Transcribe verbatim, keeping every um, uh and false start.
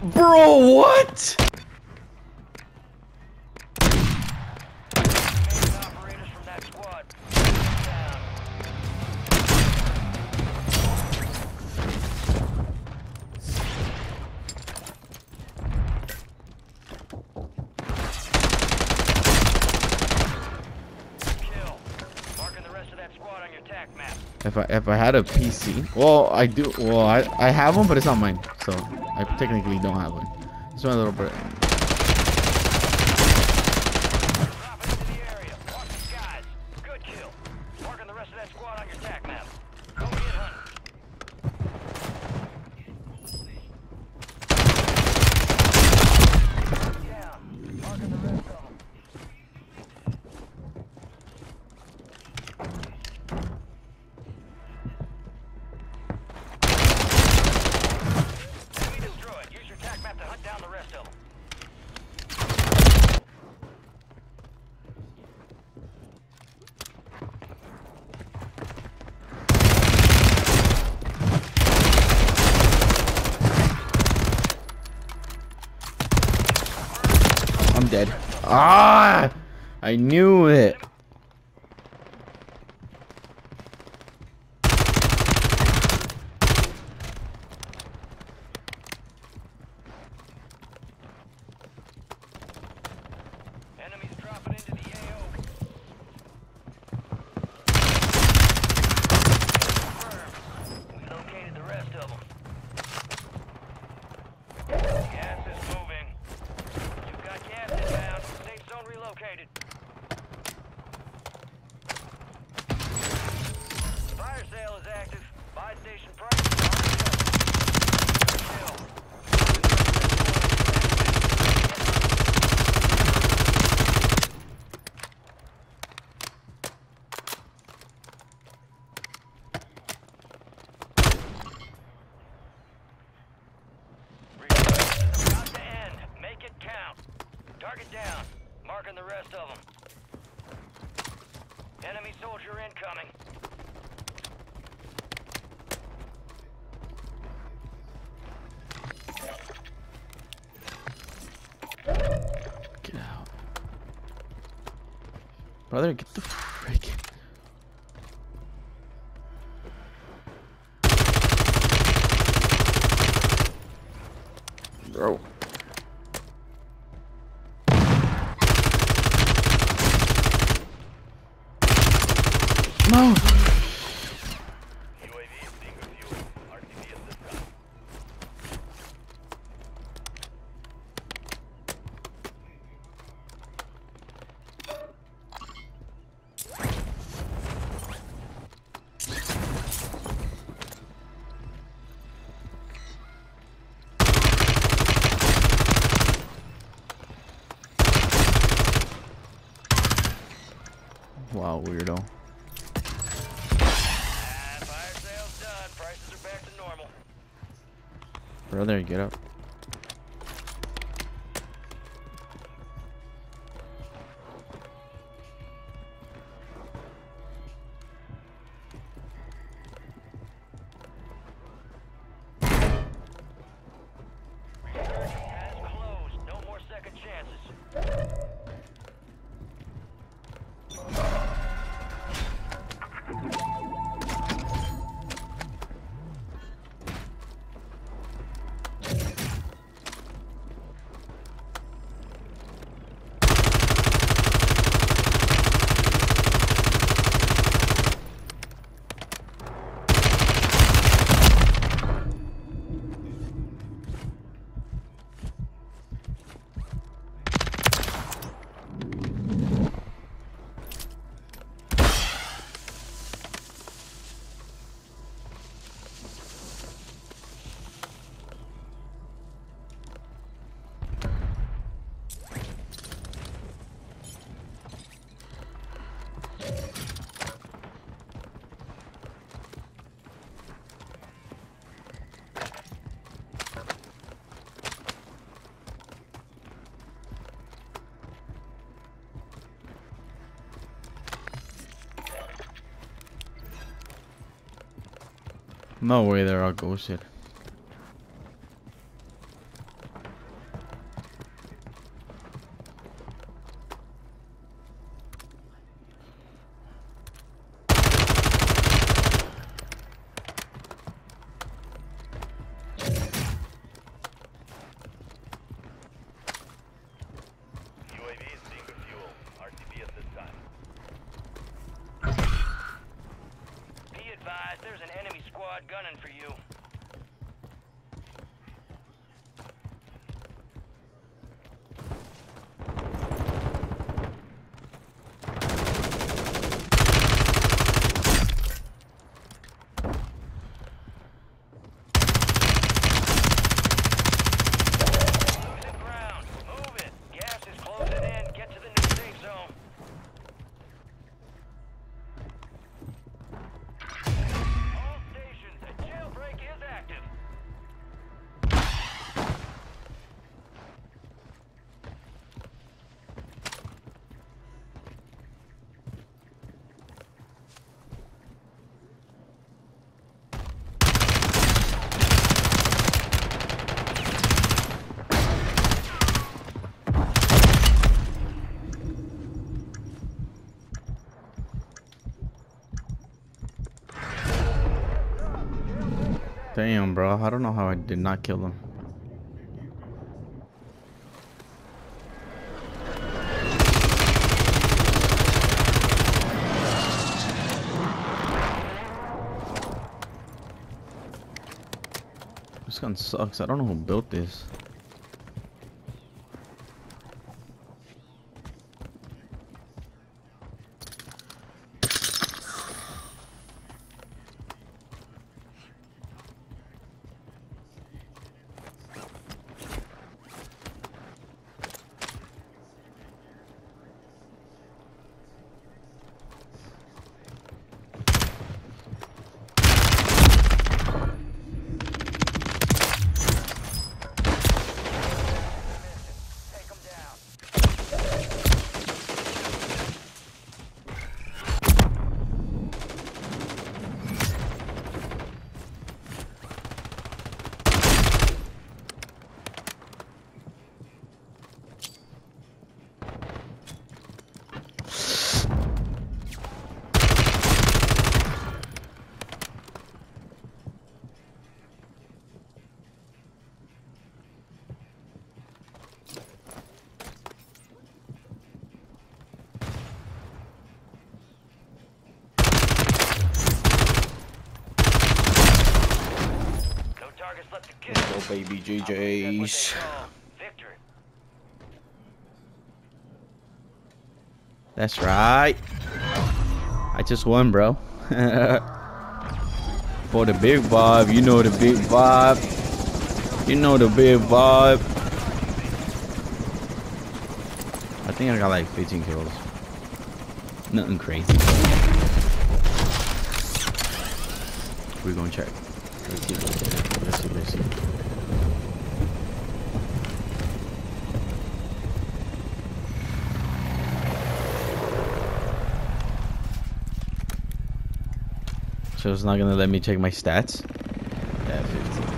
Bro, what? If I if I had a P C, well I do. Well I I have one, but it's not mine, so I technically don't have one. It's my little brother. I'm dead. Ah! I knew it. Enemies dropping into the A O. We located the rest of them. Gas is moving. You've got gas inbound. Safe zone relocated. Fire sale is active. Buy station price. Kill. Target down. Marking the rest of them. Enemy soldier incoming. Get out. Brother, get the frick. Bro. No. U A V is being reviewed. R T B is this time. Wow, weirdo. Brother, get up. Resurgence has closed. No more second chances. No way they're all ghosted. Damn, bro. I don't know how I did not kill them. This gun sucks. I don't know who built this. Let's go, baby G Js. That's right. I just won, bro. For the big vibe, you know the big vibe. You know the big vibe. I think I got like fifteen kills. Nothing crazy. We're gonna check. Let's see. Let's see. Let's see. So it's not gonna let me check my stats. Yeah, fifteen.